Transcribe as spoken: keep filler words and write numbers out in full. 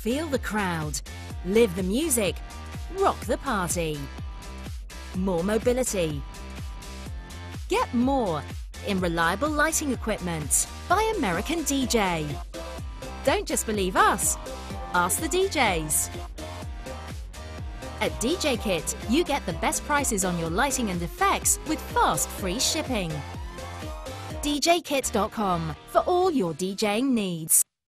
Feel the crowd, live the music, rock the party. More mobility. Get more in reliable lighting equipment by American D J. Don't just believe us, ask the D Js. At djkit, you get the best prices on your lighting and effects with fast, free shipping. d j kit dot com for all your DJing needs.